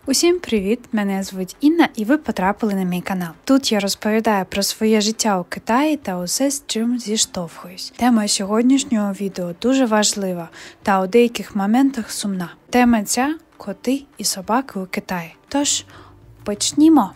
Усім привіт! Мене звуть Інна і ви потрапили на мій канал. Тут я розповідаю про своє життя у Китаї та усе, з чим зіштовхуюсь. Тема сьогоднішнього відео дуже важлива та у деяких моментах сумна. Тема ця – коти і собаки у Китаї. Тож, почнімо!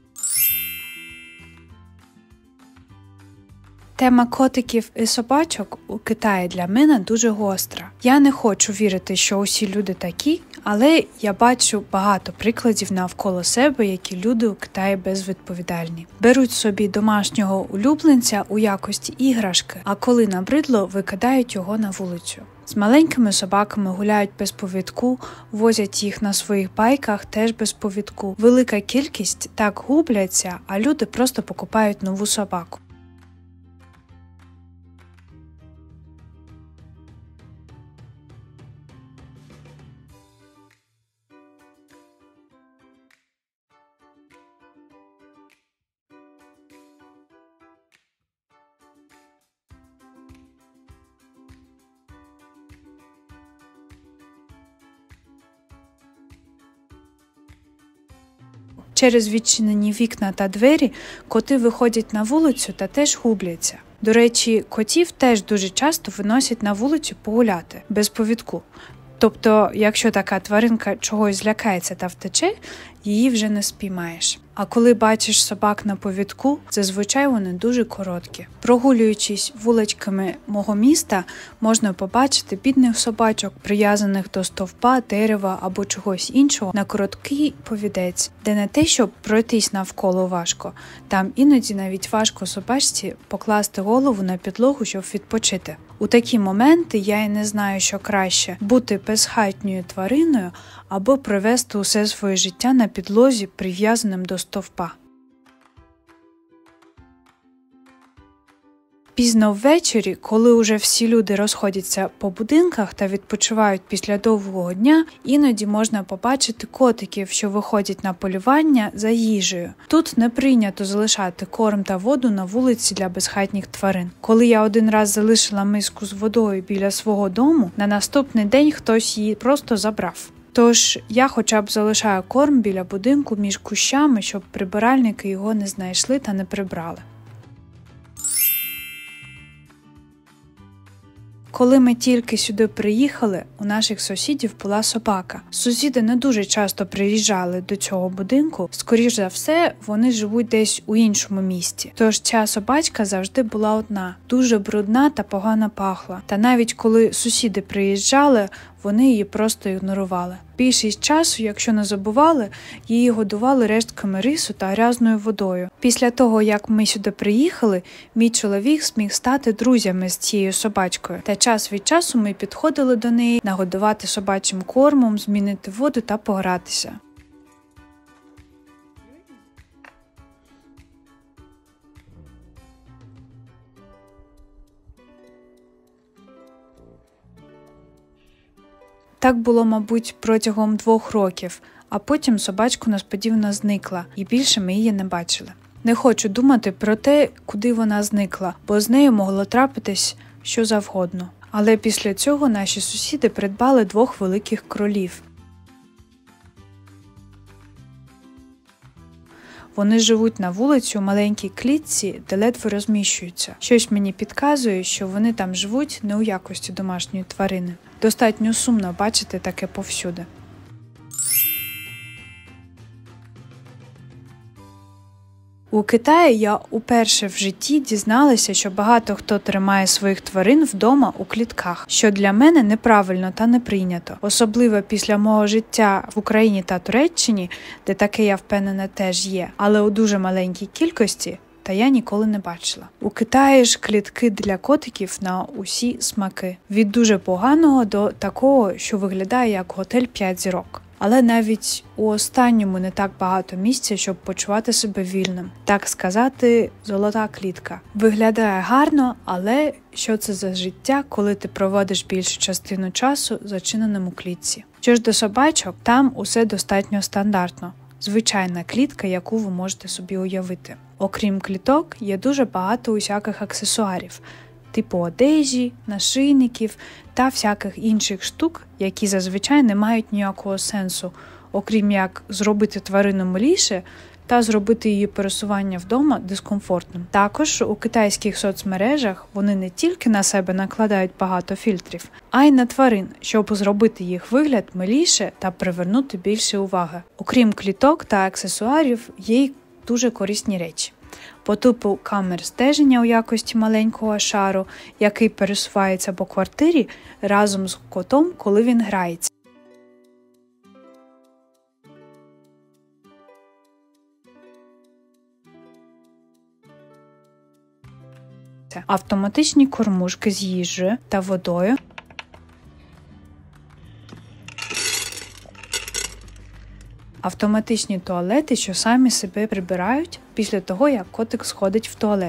Тема котиків і собачок у Китаї для мене дуже гостра. Я не хочу вірити, що усі люди такі, але я бачу багато прикладів навколо себе, які люди у Китаї безвідповідальні. Беруть собі домашнього улюбленця у якості іграшки, а коли набридло, викидають його на вулицю. З маленькими собаками гуляють без повідку, возять їх на своїх байках теж без повідку. Велика кількість так губляться, а люди просто покупають нову собаку. Через відчинені вікна та двері коти виходять на вулицю та теж губляться. До речі, котів теж дуже часто виносять на вулицю погуляти, без повідку. Тобто, якщо така тваринка чогось злякається та втече, її вже не спіймаєш. А коли бачиш собак на повідку, зазвичай вони дуже короткі. Прогулюючись вуличками мого міста, можна побачити бідних собачок, прив'язаних до стовпа, дерева або чогось іншого на короткий повідець, де не те, щоб пройтись навколо важко. Там іноді навіть важко собачці покласти голову на підлогу, щоб відпочити. У такі моменти я і не знаю, що краще – бути безхатньою твариною або провести усе своє життя на підлозі, прив'язаним до стовпа. Пізно ввечері, коли уже всі люди розходяться по будинках та відпочивають після довгого дня, іноді можна побачити котиків, що виходять на полювання за їжею. Тут не прийнято залишати корм та воду на вулиці для безхатніх тварин. Коли я один раз залишила миску з водою біля свого дому, на наступний день хтось її просто забрав. Тож я хоча б залишаю корм біля будинку між кущами, щоб прибиральники його не знайшли та не прибрали. Коли ми тільки сюди приїхали, у наших сусідів була собака. Сусіди не дуже часто приїжджали до цього будинку, скоріш за все, вони живуть десь у іншому місті. Тож ця собачка завжди була одна, дуже брудна та погано пахла. Та навіть коли сусіди приїжджали, вони її просто ігнорували. Більшість часу, якщо не забували, її годували рештками рису та грязною водою. Після того, як ми сюди приїхали, мій чоловік зміг стати друзями з цією собачкою. Та час від часу ми підходили до неї нагодувати собачим кормом, змінити воду та погратися. Так було, мабуть, протягом 2 років, а потім собачка несподівано зникла, і більше ми її не бачили. Не хочу думати про те, куди вона зникла, бо з нею могло трапитись що завгодно. Але після цього наші сусіди придбали 2 великих кролів. Вони живуть на вулиці у маленькій клітці, де ледве розміщуються. Щось мені підказує, що вони там живуть не у якості домашньої тварини. Достатньо сумно бачити таке повсюди. У Китаї я уперше в житті дізналася, що багато хто тримає своїх тварин вдома у клітках, що для мене неправильно та не прийнято. Особливо після мого життя в Україні та Туреччині, де таке, я впевнена, теж є, але у дуже маленькій кількості, та я ніколи не бачила. У Китаї ж клітки для котиків на усі смаки. Від дуже поганого до такого, що виглядає як готель 5 зірок. Але навіть у останньому не так багато місця, щоб почувати себе вільним. Так сказати, золота клітка. Виглядає гарно, але що це за життя, коли ти проводиш більшу частину часу зачиненим у клітці? Що ж до собачок, там усе достатньо стандартно. Звичайна клітка, яку ви можете собі уявити. Окрім кліток, є дуже багато усяких аксесуарів, типу одежі, нашийників та всяких інших штук, які зазвичай не мають ніякого сенсу окрім як зробити тварину миліше та зробити її пересування вдома дискомфортним. Також у китайських соцмережах вони не тільки на себе накладають багато фільтрів, а й на тварин, щоб зробити їх вигляд миліше та привернути більше уваги. Окрім кліток та аксесуарів, є й дуже корисні речі. По типу камер стеження у якості маленького шару, який пересувається по квартирі разом з котом, коли він грається. Автоматичні кормушки з їжею та водою, автоматичні туалети, що самі себе прибирають після того, як котик сходить в туалет.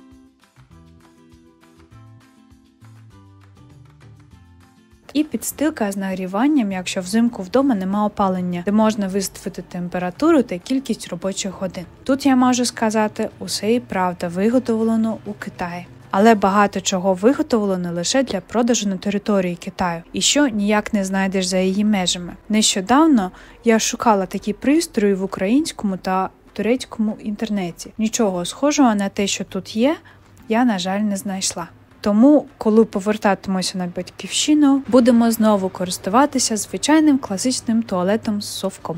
І підстилка з нагріванням, якщо взимку вдома нема опалення, де можна виставити температуру та кількість робочих годин. Тут я можу сказати, усе і правда виготовлено у Китаї. Але багато чого виготовлено лише для продажу на території Китаю, і що ніяк не знайдеш за її межами. Нещодавно я шукала такі пристрої в українському та турецькому інтернеті. Нічого схожого на те, що тут є, я, на жаль, не знайшла. Тому, коли повертатимося на батьківщину, будемо знову користуватися звичайним класичним туалетом з совком.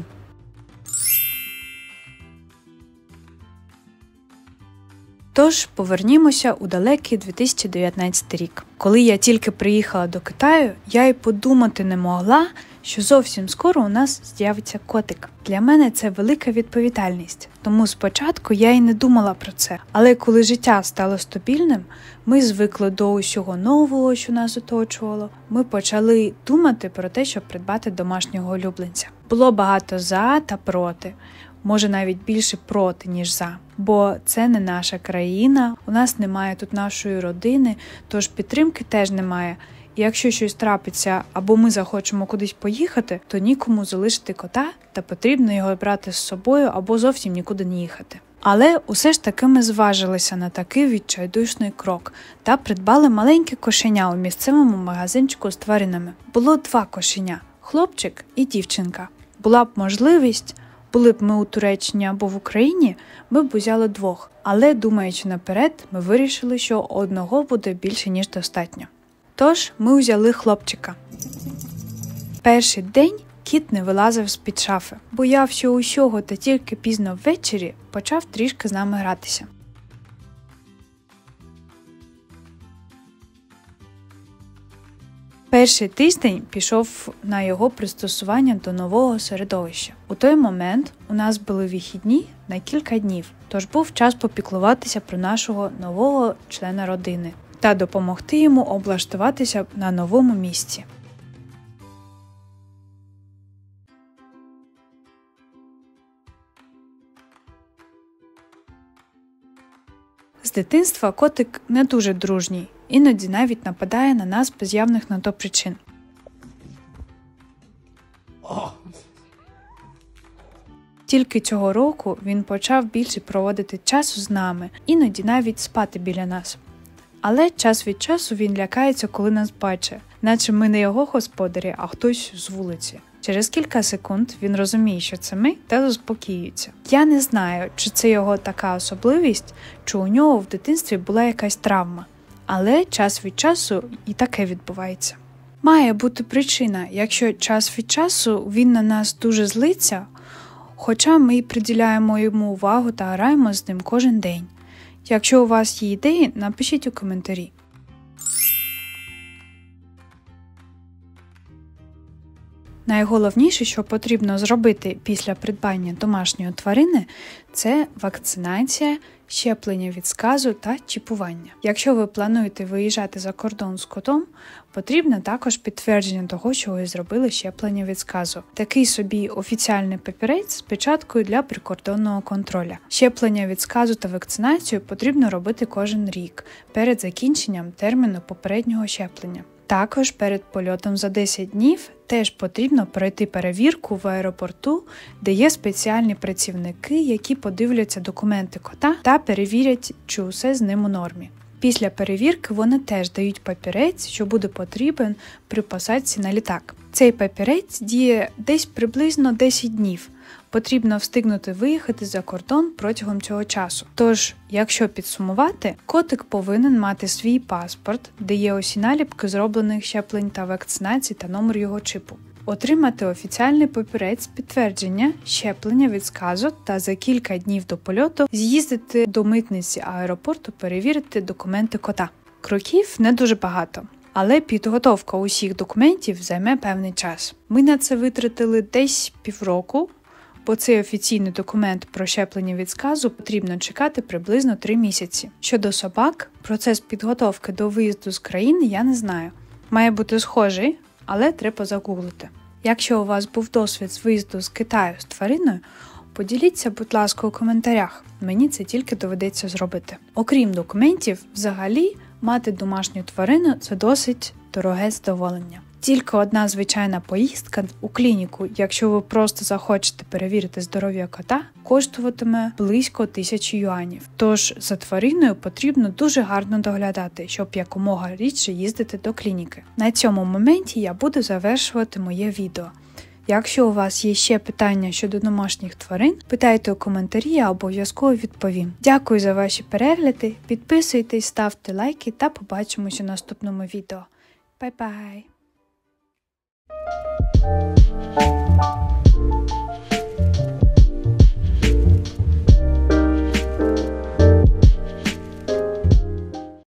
Тож, повернімося у далекий 2019 рік. Коли я тільки приїхала до Китаю, я й подумати не могла, що зовсім скоро у нас з'явиться котик. Для мене це велика відповідальність, тому спочатку я й не думала про це. Але коли життя стало стабільним, ми звикли до усього нового, що нас оточувало, ми почали думати про те, щоб придбати домашнього улюбленця. Було багато за та проти. Може навіть більше проти, ніж за. Бо це не наша країна, у нас немає тут нашої родини, тож підтримки теж немає. І якщо щось трапиться, або ми захочемо кудись поїхати, то нікому залишити кота, та потрібно його брати з собою або зовсім нікуди не їхати. Але усе ж таки ми зважилися на такий відчайдушний крок та придбали маленьке кошеня у місцевому магазинчику з тваринами. Було 2 кошеня – хлопчик і дівчинка. Була б можливість, були б ми у Туреччині або в Україні, ми б узяли 2. Але, думаючи наперед, ми вирішили, що одного буде більше, ніж достатньо. Тож, ми взяли хлопчика. Перший день кіт не вилазив з-під шафи. Боявся усього та тільки пізно ввечері почав трішки з нами гратися. Перший тиждень пішов на його пристосування до нового середовища. У той момент у нас були вихідні на кілька днів, тож був час попіклуватися про нашого нового члена родини та допомогти йому облаштуватися на новому місці. З дитинства котик не дуже дружній, іноді навіть нападає на нас без явних на то причин. Тільки цього року він почав більше проводити часу з нами, іноді навіть спати біля нас. Але час від часу він лякається, коли нас бачить, наче ми не його господарі, а хтось з вулиці. Через кілька секунд він розуміє, що це ми, та заспокоюється. Я не знаю, чи це його така особливість, чи у нього в дитинстві була якась травма. Але час від часу і таке відбувається. Має бути причина, якщо час від часу він на нас дуже злиться, хоча ми приділяємо йому увагу та граємо з ним кожен день. Якщо у вас є ідеї, напишіть у коментарі. Найголовніше, що потрібно зробити після придбання домашньої тварини – це вакцинація, щеплення від сказу та чіпування. Якщо ви плануєте виїжджати за кордон з котом, потрібно також підтвердження того, що ви зробили щеплення від сказу. Такий собі офіціальний папірець з печаткою для прикордонного контролю. Щеплення від сказу та вакцинацію потрібно робити кожен рік, перед закінченням терміну попереднього щеплення. Також перед польотом за 10 днів теж потрібно пройти перевірку в аеропорту, де є спеціальні працівники, які подивляться документи кота та перевірять, чи усе з ним у нормі. Після перевірки вони теж дають папірець, що буде потрібен при посадці на літак. Цей папірець діє десь приблизно 10 днів. Потрібно встигнути виїхати за кордон протягом цього часу. Тож, якщо підсумувати, котик повинен мати свій паспорт, де є усі наліпки зроблених щеплень та вакцинацій та номер його чипу. Отримати офіціальний папірець підтвердження щеплення від сказу та за кілька днів до польоту з'їздити до митниці аеропорту перевірити документи кота. Кроків не дуже багато, але підготовка усіх документів займе певний час. Ми на це витратили десь півроку, бо цей офіційний документ про щеплення від сказу потрібно чекати приблизно 3 місяці. Щодо собак, процес підготовки до виїзду з країни я не знаю. Має бути схожий, але треба загуглити. Якщо у вас був досвід з виїзду з Китаю з твариною, поділіться, будь ласка, у коментарях. Мені це тільки доведеться зробити. Окрім документів, взагалі, мати домашню тварину – це досить дороге задоволення. Тільки одна звичайна поїздка у клініку, якщо ви просто захочете перевірити здоров'я кота, коштуватиме близько 1000 юанів. Тож за твариною потрібно дуже гарно доглядати, щоб якомога рідше їздити до клініки. На цьому моменті я буду завершувати моє відео. Якщо у вас є ще питання щодо домашніх тварин, питайте у коментарі, я обов'язково відповім. Дякую за ваші перегляди, підписуйтесь, ставте лайки та побачимося у наступному відео. Бай-бай!